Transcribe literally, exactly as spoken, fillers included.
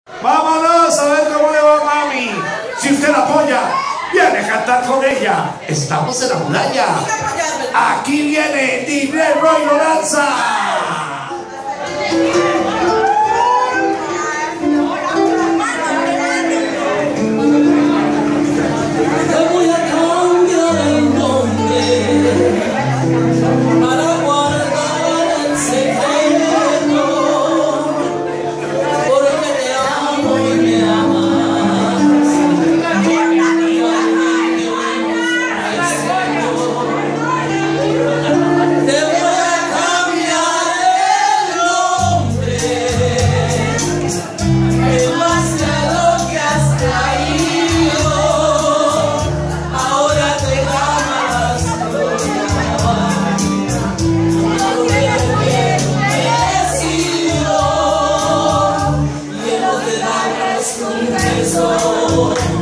Vámonos a ver cómo le va, mami. Si usted la apoya, viene a cantar con ella. Estamos en la muralla. Aquí viene Dinero y lo lanza. Oh